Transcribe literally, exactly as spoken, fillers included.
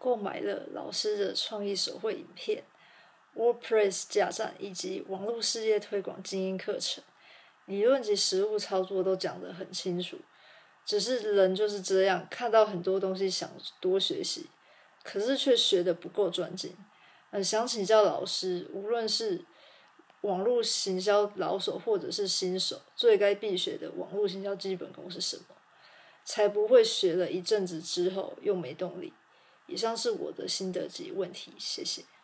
购买了老师的创意手绘影片、WordPress 架站以及网络事业推广精英课程，理论及实务操作都讲得很清楚。只是人就是这样，看到很多东西想多学习，可是却学得不够专精。很想请教老师，无论是网络行销老手或者是新手，最该必学的网络行销基本功是什么，才不会学了一阵子之后又没动力？以上是我的心得及问题，谢谢。